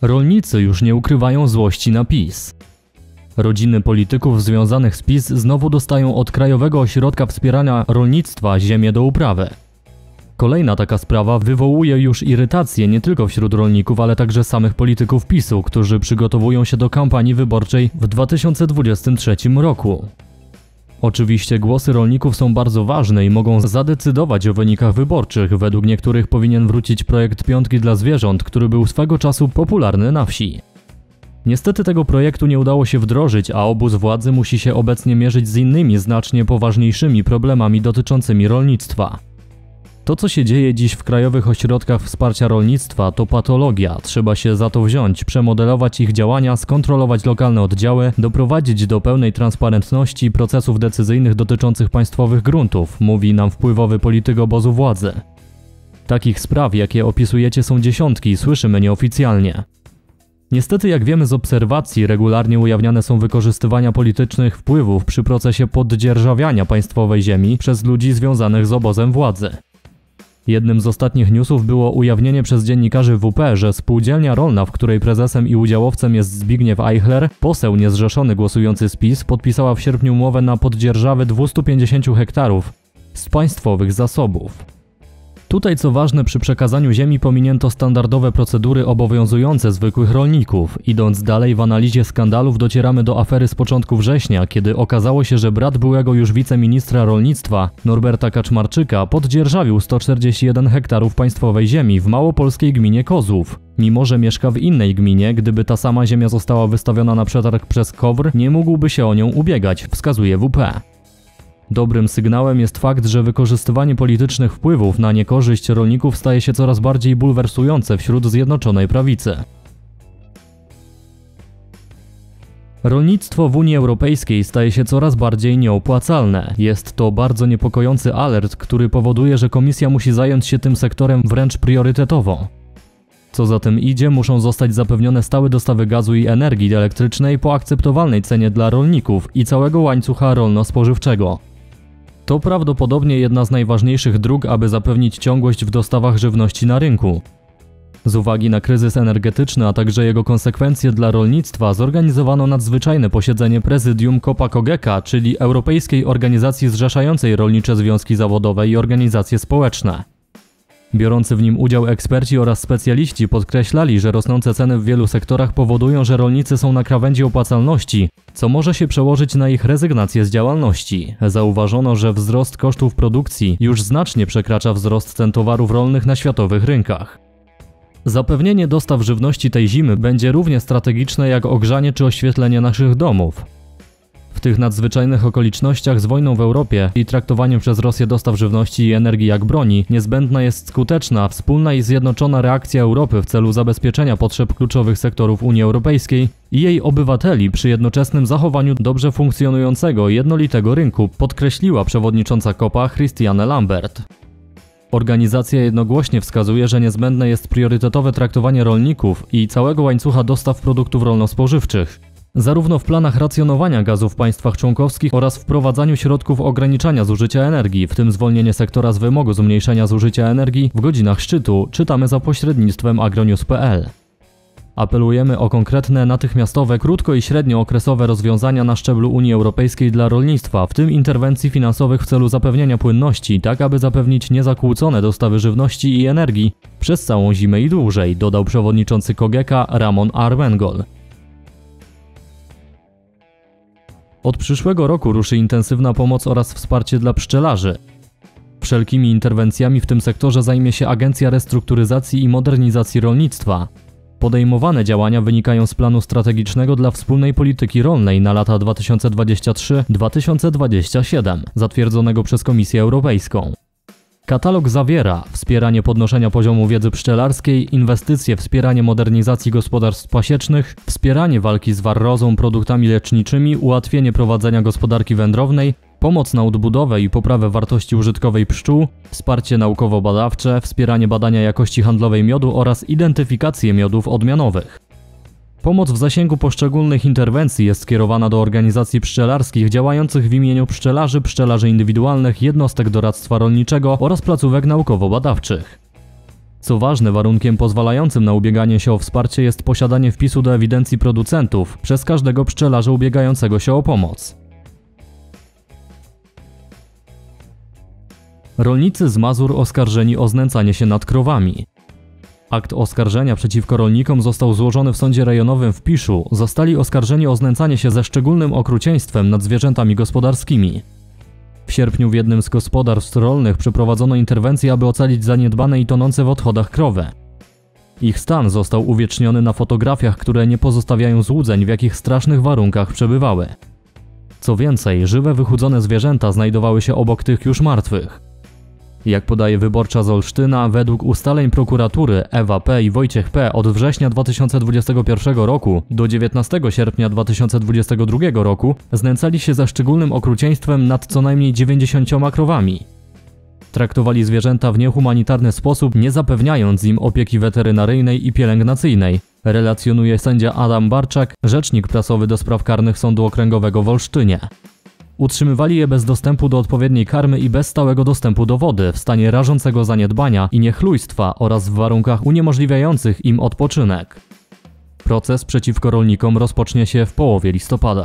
Rolnicy już nie ukrywają złości na PiS. Rodziny polityków związanych z PiS znowu dostają od Krajowego Ośrodka Wspierania Rolnictwa ziemię do uprawy. Kolejna taka sprawa wywołuje już irytację nie tylko wśród rolników, ale także samych polityków PiS-u, którzy przygotowują się do kampanii wyborczej w 2023 roku. Oczywiście głosy rolników są bardzo ważne i mogą zadecydować o wynikach wyborczych. Według niektórych powinien wrócić projekt piątki dla zwierząt, który był swego czasu popularny na wsi. Niestety tego projektu nie udało się wdrożyć, a obóz władzy musi się obecnie mierzyć z innymi, znacznie poważniejszymi problemami dotyczącymi rolnictwa. To, co się dzieje dziś w Krajowych Ośrodkach Wsparcia Rolnictwa, to patologia. Trzeba się za to wziąć, przemodelować ich działania, skontrolować lokalne oddziały, doprowadzić do pełnej transparentności procesów decyzyjnych dotyczących państwowych gruntów, mówi nam wpływowy polityk obozu władzy. Takich spraw, jakie opisujecie, są dziesiątki, słyszymy nieoficjalnie. Niestety, jak wiemy z obserwacji, regularnie ujawniane są wykorzystywania politycznych wpływów przy procesie poddzierżawiania państwowej ziemi przez ludzi związanych z obozem władzy. Jednym z ostatnich newsów było ujawnienie przez dziennikarzy WP, że spółdzielnia rolna, w której prezesem i udziałowcem jest Zbigniew Eichler, poseł niezrzeszony głosujący z PiS, podpisała w sierpniu umowę na poddzierżawę 250 hektarów z państwowych zasobów. Tutaj, co ważne, przy przekazaniu ziemi pominięto standardowe procedury obowiązujące zwykłych rolników. Idąc dalej w analizie skandalów docieramy do afery z początku września, kiedy okazało się, że brat byłego już wiceministra rolnictwa, Norberta Kaczmarczyka, poddzierżawił 141 hektarów państwowej ziemi w małopolskiej gminie Kozłów. Mimo że mieszka w innej gminie, gdyby ta sama ziemia została wystawiona na przetarg przez KOWR, nie mógłby się o nią ubiegać, wskazuje WP. Dobrym sygnałem jest fakt, że wykorzystywanie politycznych wpływów na niekorzyść rolników staje się coraz bardziej bulwersujące wśród Zjednoczonej Prawicy. Rolnictwo w Unii Europejskiej staje się coraz bardziej nieopłacalne. Jest to bardzo niepokojący alert, który powoduje, że Komisja musi zająć się tym sektorem wręcz priorytetowo. Co za tym idzie, muszą zostać zapewnione stałe dostawy gazu i energii elektrycznej po akceptowalnej cenie dla rolników i całego łańcucha rolno-spożywczego. To prawdopodobnie jedna z najważniejszych dróg, aby zapewnić ciągłość w dostawach żywności na rynku. Z uwagi na kryzys energetyczny, a także jego konsekwencje dla rolnictwa, zorganizowano nadzwyczajne posiedzenie Prezydium COPA-COGECA, czyli Europejskiej Organizacji Zrzeszającej Rolnicze Związki Zawodowe i Organizacje Społeczne. Biorący w nim udział eksperci oraz specjaliści podkreślali, że rosnące ceny w wielu sektorach powodują, że rolnicy są na krawędzi opłacalności, co może się przełożyć na ich rezygnację z działalności. Zauważono, że wzrost kosztów produkcji już znacznie przekracza wzrost cen towarów rolnych na światowych rynkach. Zapewnienie dostaw żywności tej zimy będzie równie strategiczne jak ogrzanie czy oświetlenie naszych domów. W tych nadzwyczajnych okolicznościach z wojną w Europie i traktowaniem przez Rosję dostaw żywności i energii jak broni, niezbędna jest skuteczna, wspólna i zjednoczona reakcja Europy w celu zabezpieczenia potrzeb kluczowych sektorów Unii Europejskiej i jej obywateli przy jednoczesnym zachowaniu dobrze funkcjonującego, jednolitego rynku, podkreśliła przewodnicząca COPA Christiane Lambert. Organizacja jednogłośnie wskazuje, że niezbędne jest priorytetowe traktowanie rolników i całego łańcucha dostaw produktów rolno-spożywczych, zarówno w planach racjonowania gazu w państwach członkowskich oraz wprowadzaniu środków ograniczania zużycia energii, w tym zwolnienie sektora z wymogu zmniejszenia zużycia energii w godzinach szczytu, czytamy za pośrednictwem agronews.pl. Apelujemy o konkretne, natychmiastowe, krótko- i średniookresowe rozwiązania na szczeblu Unii Europejskiej dla rolnictwa, w tym interwencji finansowych w celu zapewnienia płynności, tak aby zapewnić niezakłócone dostawy żywności i energii przez całą zimę i dłużej, dodał przewodniczący COGECA Ramon Armengol. Od przyszłego roku ruszy intensywna pomoc oraz wsparcie dla pszczelarzy. Wszelkimi interwencjami w tym sektorze zajmie się Agencja Restrukturyzacji i Modernizacji Rolnictwa. Podejmowane działania wynikają z planu strategicznego dla wspólnej polityki rolnej na lata 2023-2027, zatwierdzonego przez Komisję Europejską. Katalog zawiera wspieranie podnoszenia poziomu wiedzy pszczelarskiej, inwestycje, wspieranie modernizacji gospodarstw pasiecznych, wspieranie walki z warrozą, produktami leczniczymi, ułatwienie prowadzenia gospodarki wędrownej, pomoc na odbudowę i poprawę wartości użytkowej pszczół, wsparcie naukowo-badawcze, wspieranie badania jakości handlowej miodu oraz identyfikację miodów odmianowych. Pomoc w zasięgu poszczególnych interwencji jest skierowana do organizacji pszczelarskich działających w imieniu pszczelarzy, pszczelarzy indywidualnych, jednostek doradztwa rolniczego oraz placówek naukowo-badawczych. Co ważne, warunkiem pozwalającym na ubieganie się o wsparcie jest posiadanie wpisu do ewidencji producentów przez każdego pszczelarza ubiegającego się o pomoc. Rolnicy z Mazur oskarżeni o znęcanie się nad krowami. Akt oskarżenia przeciwko rolnikom został złożony w sądzie rejonowym w Piszu. Zostali oskarżeni o znęcanie się ze szczególnym okrucieństwem nad zwierzętami gospodarskimi. W sierpniu w jednym z gospodarstw rolnych przeprowadzono interwencję, aby ocalić zaniedbane i tonące w odchodach krowy. Ich stan został uwieczniony na fotografiach, które nie pozostawiają złudzeń, w jakich strasznych warunkach przebywały. Co więcej, żywe wychudzone zwierzęta znajdowały się obok tych już martwych. Jak podaje Wyborcza z Olsztyna, według ustaleń prokuratury Ewa P. i Wojciech P. od września 2021 roku do 19 sierpnia 2022 roku znęcali się ze szczególnym okrucieństwem nad co najmniej 90 krowami. Traktowali zwierzęta w niehumanitarny sposób, nie zapewniając im opieki weterynaryjnej i pielęgnacyjnej, relacjonuje sędzia Adam Barczak, rzecznik prasowy do spraw karnych Sądu Okręgowego w Olsztynie. Utrzymywali je bez dostępu do odpowiedniej karmy i bez stałego dostępu do wody, w stanie rażącego zaniedbania i niechlujstwa oraz w warunkach uniemożliwiających im odpoczynek. Proces przeciwko rolnikom rozpocznie się w połowie listopada.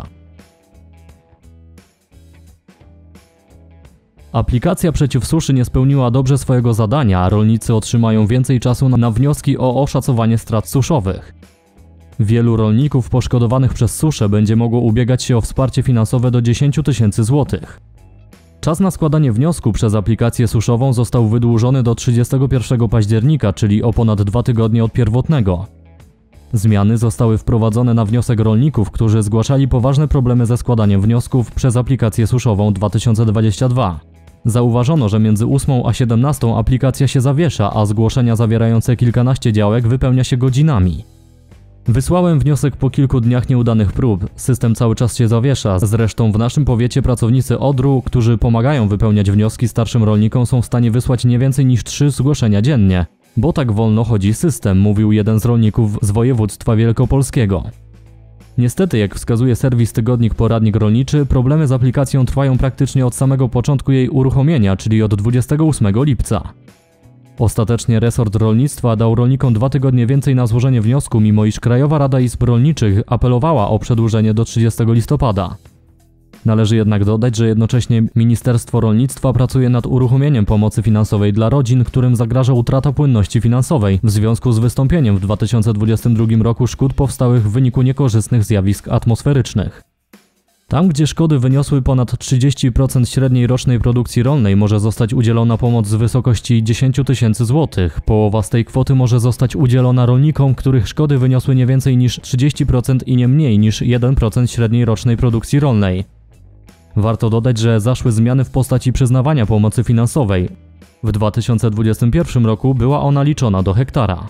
Aplikacja przeciw suszy nie spełniła dobrze swojego zadania, a rolnicy otrzymają więcej czasu na wnioski o oszacowanie strat suszowych. Wielu rolników poszkodowanych przez suszę będzie mogło ubiegać się o wsparcie finansowe do 10 000 złotych. Czas na składanie wniosku przez aplikację suszową został wydłużony do 31 października, czyli o ponad 2 tygodnie od pierwotnego. Zmiany zostały wprowadzone na wniosek rolników, którzy zgłaszali poważne problemy ze składaniem wniosków przez aplikację suszową 2022. Zauważono, że między 8 a 17 aplikacja się zawiesza, a zgłoszenia zawierające kilkanaście działek wypełnia się godzinami. Wysłałem wniosek po kilku dniach nieudanych prób. System cały czas się zawiesza. Zresztą w naszym powiecie pracownicy ODR-u, którzy pomagają wypełniać wnioski starszym rolnikom, są w stanie wysłać nie więcej niż 3 zgłoszenia dziennie. Bo tak wolno chodzi system, mówił jeden z rolników z województwa wielkopolskiego. Niestety, jak wskazuje serwis Tygodnik Poradnik Rolniczy, problemy z aplikacją trwają praktycznie od samego początku jej uruchomienia, czyli od 28 lipca. Ostatecznie resort rolnictwa dał rolnikom 2 tygodnie więcej na złożenie wniosku, mimo iż Krajowa Rada Izb Rolniczych apelowała o przedłużenie do 30 listopada. Należy jednak dodać, że jednocześnie Ministerstwo Rolnictwa pracuje nad uruchomieniem pomocy finansowej dla rodzin, którym zagraża utrata płynności finansowej w związku z wystąpieniem w 2022 roku szkód powstałych w wyniku niekorzystnych zjawisk atmosferycznych. Tam, gdzie szkody wyniosły ponad 30% średniej rocznej produkcji rolnej, może zostać udzielona pomoc w wysokości 10 000 złotych. Połowa z tej kwoty może zostać udzielona rolnikom, których szkody wyniosły nie więcej niż 30% i nie mniej niż 1% średniej rocznej produkcji rolnej. Warto dodać, że zaszły zmiany w postaci przyznawania pomocy finansowej. W 2021 roku była ona liczona do hektara.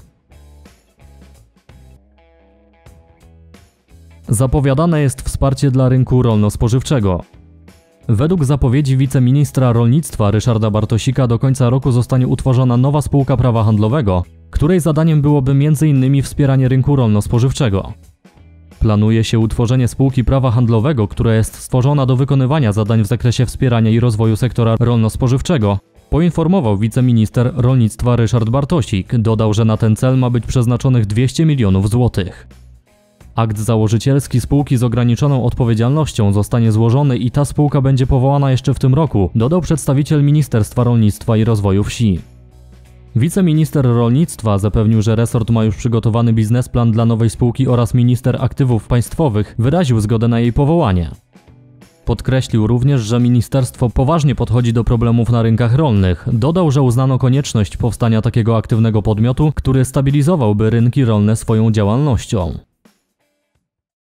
Zapowiadane jest wsparcie dla rynku rolno-spożywczego. Według zapowiedzi wiceministra rolnictwa Ryszarda Bartosika do końca roku zostanie utworzona nowa spółka prawa handlowego, której zadaniem byłoby m.in. wspieranie rynku rolno-spożywczego. Planuje się utworzenie spółki prawa handlowego, która jest stworzona do wykonywania zadań w zakresie wspierania i rozwoju sektora rolno-spożywczego, poinformował wiceminister rolnictwa Ryszard Bartosik. Dodał, że na ten cel ma być przeznaczonych 200 milionów złotych. Akt założycielski spółki z ograniczoną odpowiedzialnością zostanie złożony i ta spółka będzie powołana jeszcze w tym roku, dodał przedstawiciel Ministerstwa Rolnictwa i Rozwoju Wsi. Wiceminister rolnictwa zapewnił, że resort ma już przygotowany biznesplan dla nowej spółki oraz minister aktywów państwowych wyraził zgodę na jej powołanie. Podkreślił również, że ministerstwo poważnie podchodzi do problemów na rynkach rolnych. Dodał, że uznano konieczność powstania takiego aktywnego podmiotu, który stabilizowałby rynki rolne swoją działalnością.